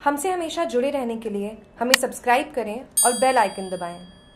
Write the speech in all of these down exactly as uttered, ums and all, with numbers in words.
हमसे हमेशा जुड़े रहने के लिए हमें सब्सक्राइब करें और बेल आइकन दबाएं।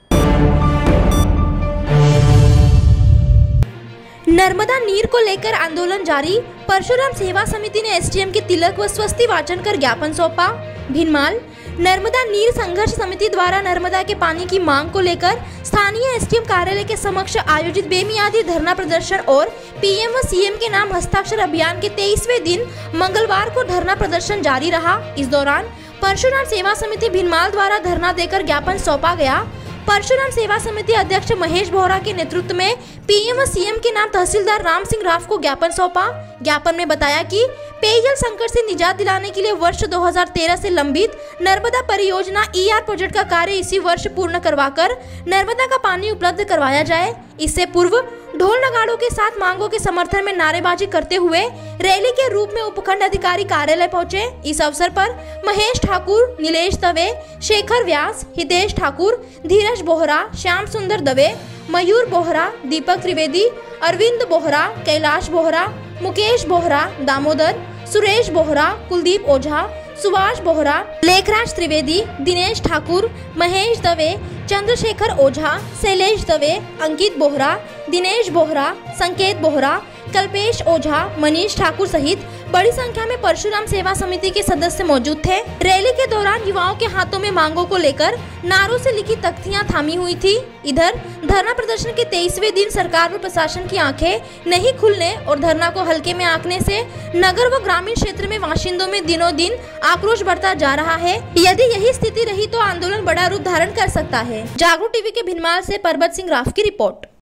नर्मदा नीर को लेकर आंदोलन जारी। परशुराम सेवा समिति ने एसडीएम के तिलक व स्वस्ति वाचन कर ज्ञापन सौंपा। भिनमाल नर्मदा नीर संघर्ष समिति द्वारा नर्मदा के पानी की मांग को लेकर स्थानीय एसडीएम कार्यालय के समक्ष आयोजित बेमियादी धरना प्रदर्शन और पीएम व सीएम के नाम हस्ताक्षर अभियान के तेईसवें दिन मंगलवार को धरना प्रदर्शन जारी रहा। इस दौरान परशुराम सेवा समिति भिनमाल द्वारा धरना देकर ज्ञापन सौंपा गया। परशुराम सेवा समिति अध्यक्ष महेश बोहरा के नेतृत्व में पीएम व सीएम के नाम तहसीलदार राम सिंह राव को ज्ञापन सौंपा। ज्ञापन में बताया कि पेयजल संकट से निजात दिलाने के लिए वर्ष दो हज़ार तेरह से लंबित नर्मदा परियोजना ईआर प्रोजेक्ट का कार्य इसी वर्ष पूर्ण करवाकर नर्मदा का पानी उपलब्ध करवाया जाए। इससे पूर्व ढोल नगाड़ों के साथ मांगों के समर्थन में नारेबाजी करते हुए रैली के रूप में उपखंड अधिकारी कार्यालय पहुंचे। इस अवसर पर महेश ठाकुर, नीलेश दवे, शेखर व्यास, हितेश ठाकुर, धीरज बोहरा, श्याम सुंदर दवे, मयूर बोहरा, दीपक त्रिवेदी, अरविंद बोहरा, कैलाश बोहरा, मुकेश बोहरा, दामोदर, सुरेश बोहरा, कुलदीप ओझा, सुभाष बोहरा, लेखराज त्रिवेदी, दिनेश ठाकुर, महेश दवे, चंद्रशेखर ओझा, शैलेश दवे, अंकित बोहरा, दिनेश बोहरा, संकेत बोहरा, कल्पेश ओझा, मनीष ठाकुर सहित बड़ी संख्या में परशुराम सेवा समिति के सदस्य मौजूद थे। रैली के दौरान युवाओं के हाथों में मांगों को लेकर नारों से लिखी तख्तियां थामी हुई थी। इधर धरना प्रदर्शन के तेईसवें दिन सरकार व प्रशासन की आंखें नहीं खुलने और धरना को हल्के में आंकने से नगर व ग्रामीण क्षेत्र में बाशिंदों में दिनों दिन आक्रोश बढ़ता जा रहा है। यदि यही स्थिति रही तो आंदोलन बड़ा रूप धारण कर सकता है। जागरूक टीवी के भिनमाल से परबत सिंह राव की रिपोर्ट।